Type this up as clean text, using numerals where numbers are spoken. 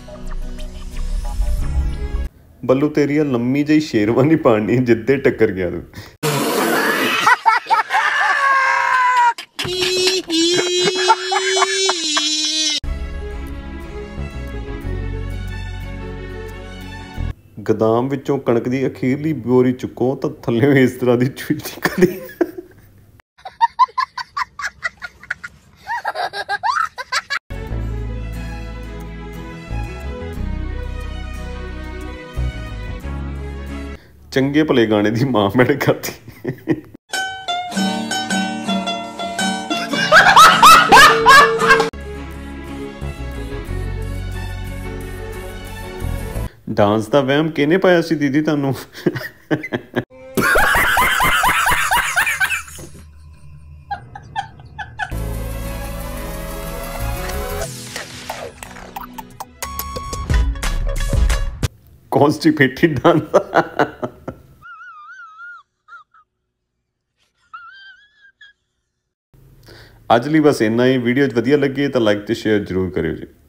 ਬੱਲੂ तेरी लम्मी जी शेरवानी पानी जिद्दे टक्कर गया तू। ਗਦਾਮ ਵਿੱਚੋਂ ਕਣਕ ਦੀ ਅਖੀਰਲੀ ਬੋਰੀ ਚੁੱਕੋ ਤਾਂ ਥੱਲੇ ਇਸ ਤਰ੍ਹਾਂ ਦੀ ਚੂਈ ਨਿਕਲਦੀ। ਚੰਗੇ ਭਲੇ ਗਾਣੇ ਦੀ ਮਾਂ ਮੈਡ ਕਰਦੀ। डांस का वहम किहने पाया सी दीदी तुहानू? Constipated dance. अज लई बस इन्ना ही। वीडियो वधिया लगे तो लाइक तो शेयर जरूर करियो जी।